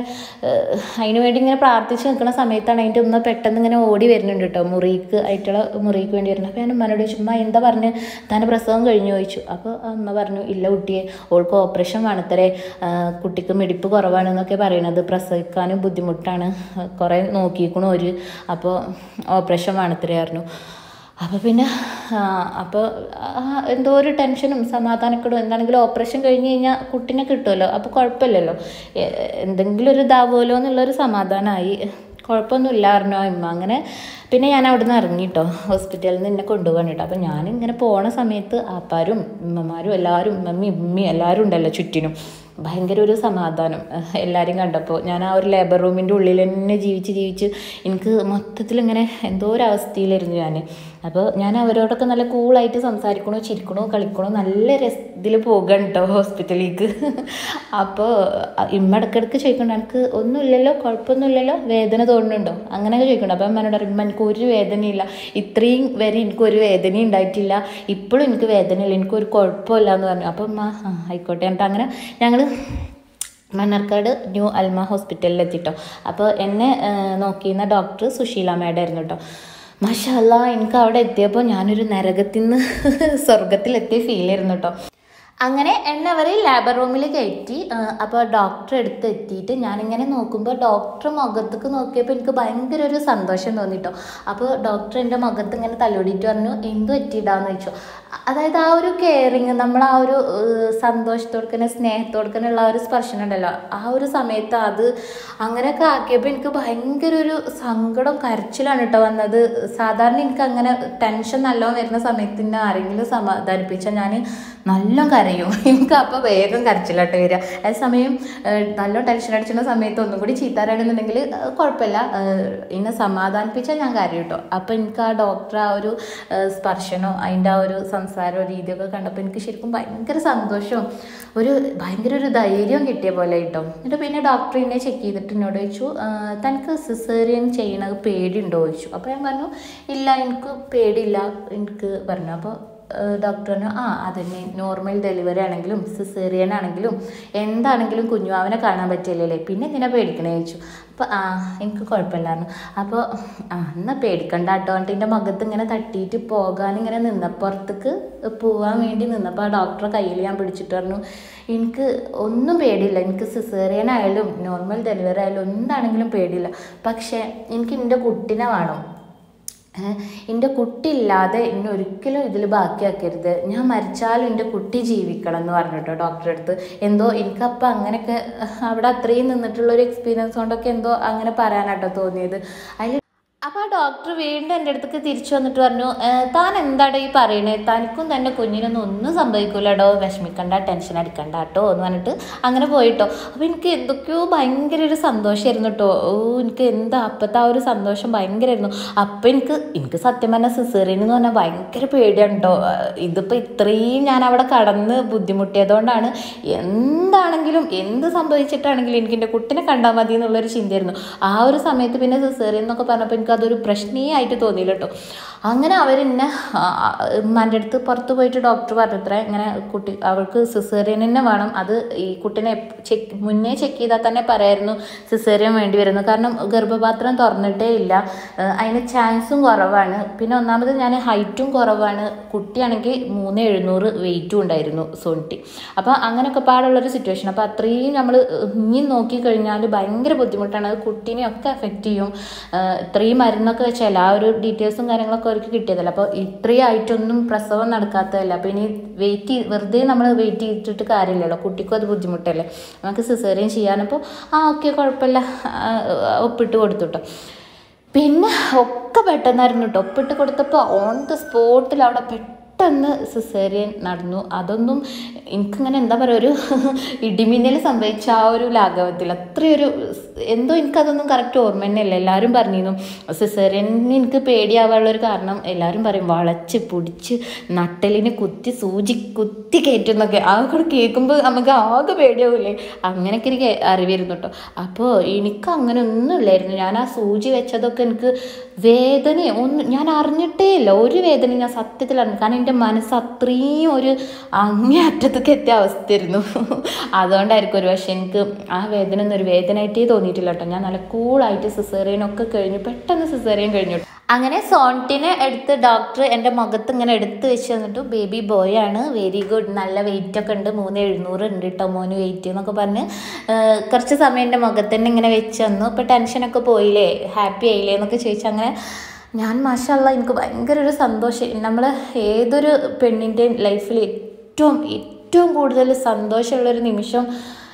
അതിന് വേണ്ടി ഇങ്ങനെ പ്രാർത്ഥിച്ച് നിൽക്കുന്ന സമയത്താണ് അതിൻ്റെ ഉമ്മ പെട്ടെന്ന് ഇങ്ങനെ ഓടി വരുന്നുണ്ട് കേട്ടോ, മുറിക്ക് ആയിട്ടുള്ള മുറിക്ക് വേണ്ടി വരുന്നത്. അപ്പോൾ ഞാൻ ഉമ്മനോട് ചോദിച്ചു, ഉമ്മ എന്താ പറഞ്ഞ് തന്നെ പ്രസവം കഴിഞ്ഞു ചോദിച്ചു. അപ്പോൾ അമ്മ പറഞ്ഞു, ഇല്ല കുട്ടിയെ, ഓൾക്ക് ഓപ്പറേഷൻ വേണത്തരേ, കുട്ടിക്ക് മിടിപ്പ് കുറവാണെന്നൊക്കെ പറയണത്, പ്രസവിക്കാനും ബുദ്ധിമുട്ടാണ്, കുറേ നോക്കിയിരിക്കണു ഒരു, അപ്പോൾ ഓപ്പറേഷൻ വേണത്തരേ പറഞ്ഞു. അപ്പോൾ പിന്നെ അപ്പോൾ എന്തോ ഒരു ടെൻഷനും സമാധാനക്കേടും, എന്താണെങ്കിലും ഓപ്പറേഷൻ കഴിഞ്ഞ് കഴിഞ്ഞാൽ കുട്ടീനെ കിട്ടുമല്ലോ, അപ്പോൾ കുഴപ്പമില്ലല്ലോ, എന്തെങ്കിലും ഒരു ഇതാവുമല്ലോ എന്നുള്ളൊരു സമാധാനമായി. കുഴപ്പമൊന്നുമില്ല പറഞ്ഞു ഇമ്മ. അങ്ങനെ പിന്നെ ഞാൻ അവിടെ നിന്ന് ഇറങ്ങിട്ടോ, ഹോസ്പിറ്റലിൽ നിന്ന് എന്നെ കൊണ്ടുപോകാൻ കേട്ടോ. അപ്പോൾ ഞാനിങ്ങനെ പോണ സമയത്ത് ആപ്പാരും ഉമ്മമാരും എല്ലാവരും, ഉമ്മമ്മി ഉമ്മി എല്ലാവരും ഉണ്ടല്ലോ ചുറ്റിനും. ഭയങ്കര ഒരു സമാധാനം എല്ലാവരും കണ്ടപ്പോൾ. ഞാൻ ആ ഒരു ലേബർ റൂമിൻ്റെ ഉള്ളിൽ തന്നെ ജീവിച്ച് ജീവിച്ച് എനിക്ക് മൊത്തത്തിലിങ്ങനെ എന്തോ ഒരു അവസ്ഥയിലായിരുന്നു ഞാൻ. അപ്പോൾ ഞാൻ അവരോടൊക്കെ നല്ല കൂളായിട്ട് സംസാരിക്കണോ ചിരിക്കണോ കളിക്കണോ നല്ല രസത്തിൽ പോകണം കേട്ടോ ഹോസ്പിറ്റലിലേക്ക്. അപ്പോൾ ഇമ്മ ഇടയ്ക്കിടയ്ക്ക് ചോദിക്കണ്ട, എനിക്ക് ഒന്നുമില്ലല്ലോ, കുഴപ്പമൊന്നുമില്ലല്ലോ, വേദന തോന്നുന്നുണ്ടോ അങ്ങനെയൊക്കെ ചോദിക്കണ്ട. അപ്പോൾ അമ്മേനോട് അറിയുമ്പോൾ എനിക്ക് ഒരു വേദനയില്ല, ഇത്രയും വരെ എനിക്കൊരു വേദന ഉണ്ടായിട്ടില്ല, ഇപ്പോഴും എനിക്ക് വേദനയില്ല, എനിക്കൊരു കുഴപ്പമില്ല എന്ന് പറഞ്ഞു. അപ്പം അമ്മ ആ ആയിക്കോട്ടെ എന്നിട്ട് അങ്ങനെ ഞങ്ങൾ മണ്ണാർക്കാട് ന്യൂ അൽമ ഹോസ്പിറ്റലിൽ എത്തിട്ടോ. അപ്പോൾ എന്നെ നോക്കിയിരുന്ന ഡോക്ടർ സുശീല മാഡം ആയിരുന്നു കേട്ടോ. മാഷാ അല്ലാ, എനിക്ക് അവിടെ എത്തിയപ്പോൾ ഞാനൊരു നരകത്തിൽ നിന്ന് സ്വർഗത്തിലെത്തിയ ഫീൽ ആയിരുന്നു കേട്ടോ. അങ്ങനെ എന്നെ അവർ ലേബർ റൂമിൽ കയറ്റി. അപ്പോൾ ഡോക്ടർ എടുത്ത് എത്തിയിട്ട് ഞാനിങ്ങനെ നോക്കുമ്പോൾ ഡോക്ടർ മുഖത്തേക്ക് നോക്കിയപ്പോൾ എനിക്ക് ഭയങ്കര ഒരു സന്തോഷം തോന്നിട്ടോ. അപ്പോൾ ഡോക്ടർ എൻ്റെ മുഖത്ത് ഇങ്ങനെ തലോടിയിട്ട് പറഞ്ഞു, എന്ത് പറ്റിയിടാന്ന് ചോദിച്ചു. അതായത് ആ ഒരു കെയറിങ്, നമ്മൾ ആ ഒരു സന്തോഷത്തോടുക്കന്നെ സ്നേഹത്തോടുക്കനുള്ള ആ ഒരു സ്പർശനം ഉണ്ടല്ലോ, ആ ഒരു സമയത്ത് അത് അങ്ങനെയൊക്കെ ആക്കിയപ്പോൾ എനിക്ക് ഭയങ്കര ഒരു സങ്കടം കരച്ചിലാണ് കേട്ടോ വന്നത്. സാധാരണ എനിക്ക് അങ്ങനെ ടെൻഷൻ നല്ലോണം വരുന്ന സമയത്ത് തന്നെ ആരെങ്കിലും സമാധാനിപ്പിച്ചാൽ ഞാൻ നല്ല കരയും, എനിക്ക് അപ്പോൾ വേഗം കരച്ചിലായിട്ട് വരിക. അതേസമയം നല്ല ടെൻഷൻ അടിച്ചുന്ന സമയത്ത് ഒന്നും കൂടി ചീത്താറാണെന്നുണ്ടെങ്കിൽ കുഴപ്പമില്ല, എന്നെ സമാധാനിപ്പിച്ചാൽ ഞാൻ കരയും കേട്ടോ. അപ്പോൾ എനിക്ക് ആ ഡോക്ടർ ആ ഒരു സ്പർശനോ അതിൻ്റെ ആ ഒരു സംസാരമോ രീതിയൊക്കെ കണ്ടപ്പോൾ എനിക്ക് ശരിക്കും ഭയങ്കര സന്തോഷവും ഒരു ഭയങ്കര ഒരു ധൈര്യവും കിട്ടിയ പോലെ കേട്ടോ. എന്നിട്ട് പിന്നെ ഡോക്ടർ എന്നെ ചെക്ക് ചെയ്തിട്ട് എന്നോട് ചോദിച്ചു, തനിക്ക് സിസേറിയൻ ചെയ്യണത് പേടിയുണ്ടോ ചോദിച്ചു. അപ്പോൾ ഞാൻ പറഞ്ഞു, ഇല്ല എനിക്ക് പേടിയില്ല എനിക്ക് പറഞ്ഞു. അപ്പോൾ ഡോക്ടർ പറഞ്ഞു, ആ അതന്നെ, നോർമൽ ഡെലിവറി ആണെങ്കിലും സിസേറിയൻ ആണെങ്കിലും എന്താണെങ്കിലും കുഞ്ഞുവാവനെ കാണാൻ പറ്റില്ലല്ലേ, പിന്നെ എന്തിനാ പേടിക്കണേ ചോദിച്ചു. അപ്പോൾ ആ എനിക്ക് കുഴപ്പമില്ലായിരുന്നു. അപ്പോൾ ആ എന്നാൽ പേടിക്കണ്ട കേട്ടോ എന്നിട്ട് എൻ്റെ മുഖത്ത് ഇങ്ങനെ തട്ടിയിട്ട് പോകാനിങ്ങനെ നിന്നപ്പുറത്തേക്ക് പോകാൻ വേണ്ടി നിന്നപ്പോൾ ആ ഡോക്ടറെ കയ്യിൽ ഞാൻ പിടിച്ചിട്ട് പറഞ്ഞു, എനിക്ക് ഒന്നും പേടിയില്ല, എനിക്ക് സിസേറിയൻ ആയാലും നോർമൽ ഡെലിവറി ആയാലും എന്താണെങ്കിലും പേടിയില്ല, പക്ഷേ എനിക്ക് എൻ്റെ കുട്ടീനെ വേണം, എൻ്റെ കുട്ടി ഇല്ലാതെ എന്നെ ഒരിക്കലും ഇതിൽ ബാക്കിയാക്കരുത്, ഞാൻ മരിച്ചാലും എൻ്റെ കുട്ടി ജീവിക്കണം എന്ന് പറഞ്ഞിട്ടോ ഡോക്ടറെ അടുത്ത്. എന്തോ എനിക്കപ്പോൾ അങ്ങനെയൊക്കെ അവിടെ അത്രയും നിന്നിട്ടുള്ളൊരു എക്സ്പീരിയൻസ് കൊണ്ടൊക്കെ എന്തോ അങ്ങനെ പറയാനാട്ടോ തോന്നിയത്. അതിൽ അപ്പോൾ ആ ഡോക്ടർ വീണ്ടും എൻ്റെ അടുത്തേക്ക് തിരിച്ചു വന്നിട്ട് പറഞ്ഞു, താൻ എന്താടോ ഈ പറയണേ, തനിക്കും തന്നെ കുഞ്ഞിനൊന്നും ഒന്നും സംഭവിക്കില്ലടോ, വിഷമിക്കണ്ട, ടെൻഷൻ അടിക്കണ്ട കേട്ടോ എന്ന് പറഞ്ഞിട്ട് അങ്ങനെ പോയിട്ടോ. അപ്പോൾ എനിക്ക് എന്തൊക്കെയോ ഭയങ്കര ഒരു സന്തോഷമായിരുന്നു കേട്ടോ. ഓ എനിക്ക് എന്താ അപ്പോഴത്തെ ആ ഒരു സന്തോഷം ഭയങ്കരമായിരുന്നു. അപ്പോൾ എനിക്ക് എനിക്ക് സത്യം പറഞ്ഞാൽ സിസേറിയൻ എന്ന് പറഞ്ഞാൽ ഭയങ്കര പേടിയാണ് കേട്ടോ. ഇതിപ്പോൾ ഇത്രയും ഞാൻ അവിടെ കടന്ന് ബുദ്ധിമുട്ടിയതുകൊണ്ടാണ് എന്താണെങ്കിലും എന്ത് സംഭവിച്ചിട്ടാണെങ്കിലും എനിക്ക് എൻ്റെ കുട്ടിനെ കണ്ടാൽ മതി എന്നുള്ളൊരു ചിന്തയായിരുന്നു. ആ ഒരു സമയത്ത് പിന്നെ സിസേറിയൻ എന്നൊക്കെ പറഞ്ഞപ്പോൾ എനിക്ക് അതൊരു പ്രശ്നേ ആയിട്ട് തോന്നിയില്ല കേട്ടോ. അങ്ങനെ അവരെന്നെ ഉമ്മാൻ്റെ അടുത്ത് പുറത്ത് പോയിട്ട് ഡോക്ടർ പറഞ്ഞത്രേ, ഇങ്ങനെ കുട്ടി അവൾക്ക് സിസേറിയൻ തന്നെ വേണം, അത് ഈ കുട്ടീനെ ചെക്ക് മുന്നേ ചെക്ക് ചെയ്താൽ തന്നെ പറയായിരുന്നു സിസേറിയൻ വേണ്ടി വരുന്നു, കാരണം ഗർഭപാത്രം തുറന്നിട്ടേ ഇല്ല, അതിന് ചാൻസും കുറവാണ്, പിന്നെ ഒന്നാമത് ഞാൻ ഹൈറ്റും കുറവാണ്, കുട്ടിയാണെങ്കിൽ മൂന്ന് എഴുന്നൂറ് വെയിറ്റും ഉണ്ടായിരുന്നു സോണിറ്റി. അപ്പോൾ അങ്ങനെയൊക്കെ പാടുള്ളൊരു സിറ്റുവേഷൻ. അപ്പോൾ അത്രയും നമ്മൾ ഇനി നോക്കിക്കഴിഞ്ഞാൽ ഭയങ്കര ബുദ്ധിമുട്ടാണ്, അത് കുട്ടീനെയൊക്കെ എഫക്റ്റ് ചെയ്യും. ഇത്രയും മരുന്നൊക്കെ വെച്ചാൽ ആ ഒരു ഡീറ്റെയിൽസും കാര്യങ്ങളൊക്കെ അവർക്ക് കിട്ടിയതല്ല. അപ്പോൾ ഇത്രയും ആയിട്ടൊന്നും പ്രസവം നടക്കാത്തതല്ല. അപ്പോൾ ഇനി വെയിറ്റ് വെറുതെ നമ്മൾ വെയിറ്റ് ചെയ്തിട്ട് കാര്യമില്ലല്ലോ, കുട്ടിക്കും അത് ബുദ്ധിമുട്ടല്ലേ, നമുക്ക് സിസേറിയൻ ചെയ്യാനപ്പോൾ ആ ഓക്കെ കുഴപ്പമില്ല ഒപ്പിട്ട് കൊടുത്തു കേട്ടോ. പിന്നെ ഒക്കെ പെട്ടെന്നായിരുന്നു കേട്ടോ. ഒപ്പിട്ട് കൊടുത്തപ്പോൾ ഓൺ ദ സ്പോട്ടിൽ അവിടെ പെട്ടെന്ന് സിസേറിയൻ നടന്നു. അതൊന്നും എനിക്കിങ്ങനെ എന്താ പറയുക, ഒരു ഇടിമിന്നൽ സംഭവിച്ച ആ ഒരു ലാഘവത്തിൽ അത്രയൊരു എന്തോ എനിക്കതൊന്നും കറക്റ്റ് ഓർമ്മ തന്നെയല്ല. എല്ലാവരും പറഞ്ഞിരുന്നു സിസേറിയന് എനിക്ക് പേടിയാവാനുള്ളൊരു കാരണം എല്ലാവരും പറയും വളച്ച് പിടിച്ച് നട്ടലിന് കുത്തി സൂചി കുത്തി കയറ്റുന്നൊക്കെ. ആ കൂടെ കേൾക്കുമ്പോൾ നമുക്ക് ആകെ പേടിയാവില്ലേ, അങ്ങനെയൊക്കെ എനിക്ക് അറിവായിരുന്നു കേട്ടോ. അപ്പോൾ എനിക്ക് അങ്ങനെ ഒന്നും ഇല്ലായിരുന്നു. ഞാൻ ആ സൂചി വെച്ചതൊക്കെ എനിക്ക് വേദന ഒന്നും ഞാൻ അറിഞ്ഞിട്ടേ ഇല്ല, ഒരു വേദന ഞാൻ സത്യത്തിൽ അറിഞ്ഞു. കാരണം എൻ്റെ മനസ്സ് അത്രയും ഒരു അങ്ങേയറ്റത്തേക്ക് എത്തിയ അവസ്ഥയായിരുന്നു. അതുകൊണ്ടായിരിക്കും ഒരു പക്ഷേ എനിക്ക് ആ വേദന ഒന്നും ഒരു വേദനയായിട്ടേ തോന്നിയിട്ടില്ല കേട്ടോ. ഞാൻ നല്ല കൂളായിട്ട് സിസേറിയനൊക്കെ കഴിഞ്ഞു, പെട്ടെന്ന് സിസേറിയൻ കഴിഞ്ഞു. അങ്ങനെ സോൺട്ടിനെ എടുത്ത് ഡോക്ടർ എൻ്റെ മുഖത്ത് ഇങ്ങനെ എടുത്ത് വെച്ച് തന്നിട്ടു, ബേബി ബോയ് ആണ്, വെരി ഗുഡ്, നല്ല വെയിറ്റ് ഒക്കെ ഉണ്ട്, മൂന്ന് എഴുന്നൂറ് ഉണ്ട് കേട്ടോ മോന് വെയിറ്റ് എന്നൊക്കെ പറഞ്ഞ് കുറച്ച് സമയം എൻ്റെ മുഖത്ത് തന്നെ ഇങ്ങനെ വെച്ച് തന്നു. ഇപ്പോൾ ടെൻഷനൊക്കെ പോയില്ലേ, ഹാപ്പി ആയില്ലേ എന്നൊക്കെ ചോദിച്ചു. അങ്ങനെ ഞാൻ മാഷാഅല്ലാ എനിക്ക് ഭയങ്കര ഒരു സന്തോഷം. നമ്മൾ ഏതൊരു പെണ്ണിൻ്റെയും ലൈഫിൽ ഏറ്റവും ഏറ്റവും കൂടുതൽ സന്തോഷമുള്ളൊരു നിമിഷം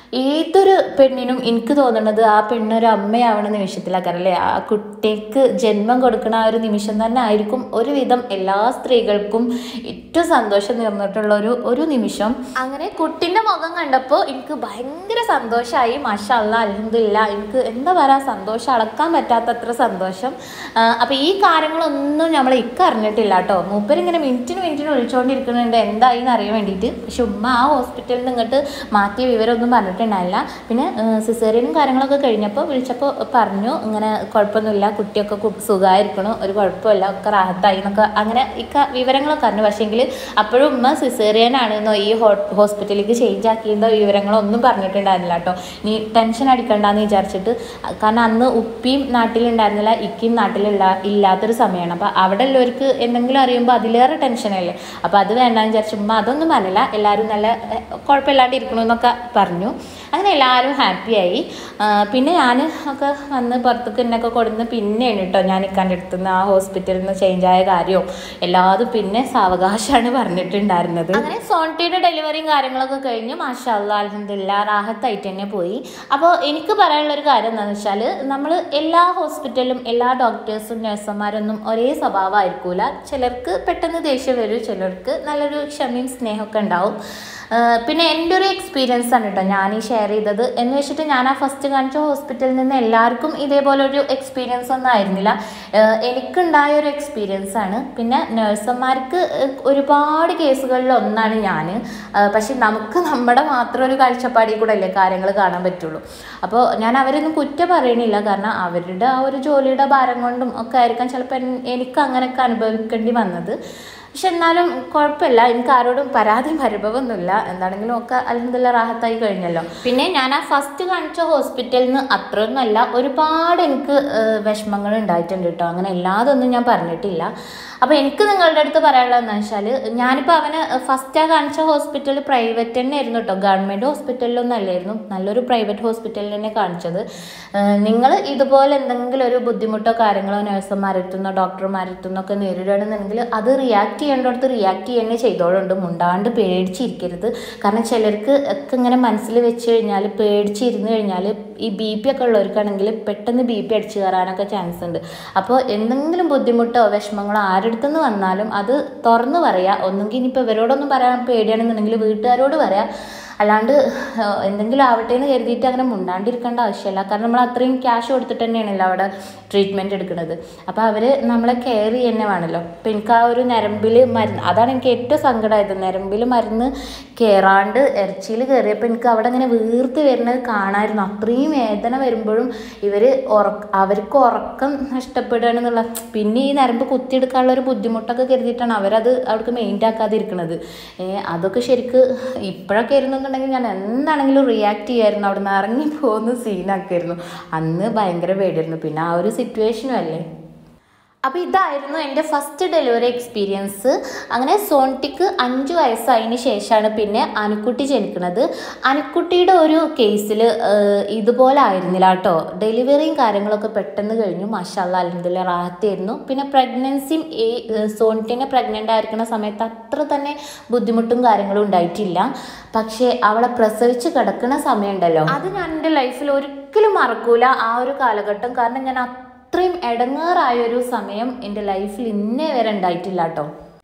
ഏതൊരു പെണ്ണിനും എനിക്ക് തോന്നുന്നത് ആ പെണ്ണൊരു അമ്മയാവണ നിമിഷത്തിലാക്കാറ് അല്ലേ. ആ കുട്ടിക്ക് ജന്മം കൊടുക്കുന്ന ആ ഒരു നിമിഷം തന്നെ ആയിരിക്കും ഒരുവിധം എല്ലാ സ്ത്രീകൾക്കും ഏറ്റവും സന്തോഷം നിറഞ്ഞിട്ടുള്ള ഒരു ഒരു നിമിഷം. അങ്ങനെ കുട്ടീൻ്റെ മുഖം കണ്ടപ്പോൾ എനിക്ക് ഭയങ്കര സന്തോഷമായി. മാഷാ അല്ലാ അൽഹംദുലില്ലാ, എനിക്ക് എന്താ പറയുക, സന്തോഷം അളക്കാൻ പറ്റാത്തത്ര സന്തോഷം. അപ്പോൾ ഈ കാര്യങ്ങളൊന്നും നമ്മൾ ഇക്ക അറിഞ്ഞിട്ടില്ല കേട്ടോ. മൂപ്പരിങ്ങനെ മിനിറ്റിന് മിനിറ്റിന് വിളിച്ചുകൊണ്ടിരിക്കുന്നുണ്ട് എന്തായി എന്ന് അറിയാൻ വേണ്ടിയിട്ട്. പക്ഷെ ഉമ്മ ആ ഹോസ്പിറ്റലിൽ നിന്ന് ഇങ്ങോട്ട് മാറ്റിയ വിവരമൊന്നും പറഞ്ഞിട്ട് ണ്ടായില്ല. പിന്നെ സിസേറിയനും കാര്യങ്ങളൊക്കെ കഴിഞ്ഞപ്പോൾ വിളിച്ചപ്പോൾ പറഞ്ഞു ഇങ്ങനെ കുഴപ്പമൊന്നുമില്ല, കുട്ടിയൊക്കെ സുഖമായിരിക്കണം, ഒരു കുഴപ്പമില്ല, ഒക്കെ റാഹത്തായി എന്നൊക്കെ അങ്ങനെ ഇക്ക വിവരങ്ങളൊക്കെ അറിഞ്ഞു. പക്ഷേങ്കിൽ അപ്പോഴും ഉമ്മ സിസേറിയനാണെന്നോ ഈ ഹോസ്പിറ്റലിലേക്ക് ചേഞ്ച് ആക്കിയെന്നോ വിവരങ്ങളൊന്നും പറഞ്ഞിട്ടുണ്ടായിരുന്നില്ല കേട്ടോ. നീ ടെൻഷൻ അടിക്കണ്ടെന്ന് വിചാരിച്ചിട്ട്, കാരണം അന്ന് ഉപ്പിയും നാട്ടിലുണ്ടായിരുന്നില്ല, ഇക്കയും നാട്ടിലുള്ള ഇല്ലാത്തൊരു സമയമാണ്. അപ്പോൾ അവിടെ ഉള്ളവർക്ക് എന്തെങ്കിലും അറിയുമ്പോൾ അതിലേറെ ടെൻഷനല്ലേ. അപ്പോൾ അത് വേണ്ടാന്ന് വിചാരിച്ചു ഉമ്മ അതൊന്നും പറഞ്ഞില്ല, എല്ലാവരും നല്ല കുഴപ്പമില്ലാണ്ട് ഇരിക്കണമെന്നൊക്കെ പറഞ്ഞു. അങ്ങനെ എല്ലാവരും ഹാപ്പിയായി. പിന്നെ ഞാൻ ഒക്കെ വന്ന് പുറത്തേക്ക് എന്നൊക്കെ കൊടുന്ന് പിന്നെയാണ് കേട്ടോ ഞാൻ ഇക്കാൻ്റെ അടുത്ത് നിന്ന് ആ ഹോസ്പിറ്റലിൽ നിന്ന് ചേഞ്ച് ആയ കാര്യവും എല്ലാതും പിന്നെ സാവകാശമാണ് പറഞ്ഞിട്ടുണ്ടായിരുന്നത്. അങ്ങനെ സോൺട്ടിയുടെ ഡെലിവറിയും കാര്യങ്ങളൊക്കെ കഴിഞ്ഞ് മാഷാ അല്ലാ അൽഹംദുലില്ലാ റാഹത്തായിട്ട് തന്നെ പോയി. അപ്പോൾ എനിക്ക് പറയാനുള്ളൊരു കാര്യം എന്താണെന്ന് വെച്ചാൽ, നമ്മൾ എല്ലാ ഹോസ്പിറ്റലും എല്ലാ ഡോക്ടേഴ്സും നഴ്സുമാരൊന്നും ഒരേ സ്വഭാവമായിരിക്കില്ല. ചിലർക്ക് പെട്ടെന്ന് ദേഷ്യം വരും, ചിലർക്ക് നല്ലൊരു ക്ഷമയും സ്നേഹമൊക്കെ ഉണ്ടാവും. പിന്നെ എൻ്റെ ഒരു എക്സ്പീരിയൻസ് ആണ് കേട്ടോ ഞാൻ ഈ ഷെയർ ചെയ്തത്. എന്ന് വെച്ചിട്ട് ഞാൻ ആ ഫസ്റ്റ് കാണിച്ച ഹോസ്പിറ്റലിൽ നിന്ന് എല്ലാവർക്കും ഇതേപോലെ ഒരു എക്സ്പീരിയൻസ് ഒന്നും ആയിരുന്നില്ല, എനിക്കുണ്ടായ ഒരു എക്സ്പീരിയൻസ് ആണ്. പിന്നെ നഴ്സുമാർക്ക് ഒരുപാട് കേസുകളിൽ ഒന്നാണ് ഞാൻ. പക്ഷെ നമുക്ക് നമ്മുടെ മാത്രം ഒരു കാഴ്ചപ്പാടിൽ കൂടെ അല്ലേ കാര്യങ്ങൾ കാണാൻ പറ്റുള്ളൂ. അപ്പോൾ ഞാൻ അവരൊന്നും കുറ്റം പറയണില്ല, കാരണം അവരുടെ ആ ഒരു ജോലിയുടെ ഭാരം കൊണ്ടും ഒക്കെ ആയിരിക്കാം ചിലപ്പോൾ എനിക്ക് അങ്ങനെയൊക്കെ അനുഭവിക്കേണ്ടി വന്നത്. പക്ഷെ എന്നാലും കുഴപ്പമില്ല, എനിക്ക് ആരോടും പരാതിയും പരിഭവമൊന്നുമില്ല. എന്താണെങ്കിലും ഒക്കെ അൽഹംദുലില്ലാ റാഹത്തായി കഴിഞ്ഞല്ലോ. പിന്നെ ഞാൻ ആ ഫസ്റ്റ് കാണിച്ച ഹോസ്പിറ്റലിൽ നിന്ന് അത്രയൊന്നുമല്ല, ഒരുപാട് എനിക്ക് വിഷമങ്ങൾ ഉണ്ടായിട്ടുണ്ട് കേട്ടോ. അങ്ങനെ എല്ലാതൊന്നും ഞാൻ പറഞ്ഞിട്ടില്ല. അപ്പോൾ എനിക്ക് നിങ്ങളുടെ അടുത്ത് പറയാനുള്ളത് എന്താണെന്ന് വെച്ചാൽ, ഞാനിപ്പോൾ അവന് ഫസ്റ്റാ കാണിച്ച ഹോസ്പിറ്റൽ പ്രൈവറ്റ് തന്നെ ആയിരുന്നു കേട്ടോ, ഗവൺമെൻറ് ഹോസ്പിറ്റലിലൊന്നും അല്ലായിരുന്നു, നല്ലൊരു പ്രൈവറ്റ് ഹോസ്പിറ്റലിൽ തന്നെ കാണിച്ചത്. നിങ്ങൾ ഇതുപോലെ എന്തെങ്കിലും ഒരു ബുദ്ധിമുട്ടോ കാര്യങ്ങളോ നഴ്സുമാരെത്തുന്നോ ഡോക്ടർമാരെത്തുന്നൊക്കെ നേരിടുകയാണെന്നുണ്ടെങ്കിൽ അത് റിയാക്ട് ചെയ്യേണ്ടടുത്ത് റിയാക്ട് ചെയ്യുന്നേ ചെയ്തോളുണ്ട്, മുണ്ടാണ്ട് പേടിച്ചിരിക്കരുത്. കാരണം ചിലർക്ക് ഒക്കെ ഇങ്ങനെ മനസ്സിൽ വെച്ച് കഴിഞ്ഞാൽ പേടിച്ചിരുന്ന് കഴിഞ്ഞാൽ ഈ ബി പി ഒക്കെ ഉള്ളവർക്കാണെങ്കിൽ പെട്ടെന്ന് ബി പി അടിച്ചു കയറാനൊക്കെ ചാൻസ് ഉണ്ട്. അപ്പോൾ എന്തെങ്കിലും ബുദ്ധിമുട്ടോ വിഷമങ്ങളോ ആരെടുത്തുനിന്ന് വന്നാലും അത് തുറന്ന് പറയുക. ഒന്നുകിൽ ഇനിയിപ്പോൾ ഇവരോടൊന്നും പറയാൻ പേടിയാണെന്നുണ്ടെങ്കിൽ വീട്ടുകാരോട് പറയാം, അല്ലാണ്ട് എന്തെങ്കിലും ആവട്ടെ എന്ന് കരുതിയിട്ട് അങ്ങനെ മുണ്ടാണ്ടിരിക്കേണ്ട ആവശ്യമില്ല. കാരണം നമ്മൾ അത്രയും ക്യാഷ് കൊടുത്തിട്ട് തന്നെയാണല്ലോ അവിടെ ട്രീറ്റ്മെൻറ്റ് എടുക്കുന്നത്. അപ്പോൾ അവർ നമ്മളെ കെയർ തന്നെ വേണമല്ലോ. അപ്പോൾ എനിക്ക് ആ ഒരു ഞരമ്പിൽ മരുന്ന്, അതാണ് എനിക്ക് ഏറ്റവും സങ്കടമായത്, ഞരമ്പിൽ മരുന്ന് കയറാണ്ട് ഇറച്ചിയിൽ കയറിയപ്പോൾ എനിക്ക് അവിടെ ഇങ്ങനെ വീർത്ത് വരുന്നത് കാണാമായിരുന്നു. അത്രയും വേദന വരുമ്പോഴും ഇവർ ഉറക്ക അവർക്ക് ഉറക്കം നഷ്ടപ്പെടുകയാണെന്നുള്ള, പിന്നെ ഈ ഞരമ്പ് കുത്തിയെടുക്കാനുള്ള ഒരു ബുദ്ധിമുട്ടൊക്കെ കരുതിയിട്ടാണ് അവരത് അവർക്ക് മെയിൻറ്റ് ആക്കാതിരിക്കുന്നത്. അതൊക്കെ ശരിക്ക് ഇപ്പോഴൊക്കെ ആയിരുന്നെന്നുണ്ടെങ്കിൽ ഞാൻ എന്താണെങ്കിലും റിയാക്ട് ചെയ്യായിരുന്നു, അവിടെ നിന്ന് ഇറങ്ങി പോകുന്ന സീനാക്കായിരുന്നു. അന്ന് ഭയങ്കര പേടിയായിരുന്നു. പിന്നെ ആ ഒരു സിറ്റുവേഷനും അല്ലേ. അപ്പോൾ ഇതായിരുന്നു എൻ്റെ ഫസ്റ്റ് ഡെലിവറി എക്സ്പീരിയൻസ്. അങ്ങനെ സോൺട്ടിക്ക് അഞ്ച് വയസ്സായതിന് ശേഷമാണ് പിന്നെ അനുക്കുട്ടി ജനിക്കുന്നത്. അനുക്കുട്ടിയുടെ ഒരു കേസിൽ ഇതുപോലെ ആയിരുന്നില്ല കേട്ടോ, ഡെലിവറിയും കാര്യങ്ങളൊക്കെ പെട്ടെന്ന് കഴിഞ്ഞു, മാഷാഅല്ലാ അൽഹംദുലില്ലാ റാഹത്തായിരുന്നു. പിന്നെ പ്രഗ്നൻസിയും ഈ സോൺട്ടിനെ പ്രഗ്നൻ്റ് ആയിരിക്കുന്ന സമയത്ത് അത്ര തന്നെ ബുദ്ധിമുട്ടും കാര്യങ്ങളും ഉണ്ടായിട്ടില്ല. പക്ഷേ അവളെ പ്രസവിച്ച് കിടക്കുന്ന സമയമുണ്ടല്ലോ, അത് ഞാൻ എൻ്റെ ലൈഫിൽ ഒരിക്കലും മറക്കൂല ആ ഒരു കാലഘട്ടം. കാരണം ഞാൻ അത്രയും ഇടങ്ങേറായൊരു സമയം എൻ്റെ ലൈഫിൽ ഇന്നേ വരെ ഉണ്ടായിട്ടില്ല കേട്ടോ.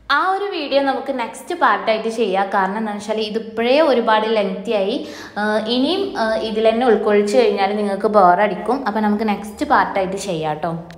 ആ ഒരു വീഡിയോ നമുക്ക് നെക്സ്റ്റ് പാർട്ടായിട്ട് ചെയ്യാം. കാരണം എന്താണെന്ന് വെച്ചാൽ ഇതിപ്പോഴേ ഒരുപാട് ലെങ്തി ആയി. ഇനിയും ഇതിൽ തന്നെ ഉൾക്കൊള്ളിച്ച് കഴിഞ്ഞാൽ നിങ്ങൾക്ക് ബോറടിക്കും. അപ്പോൾ നമുക്ക് നെക്സ്റ്റ് പാർട്ടായിട്ട് ചെയ്യാം കേട്ടോ.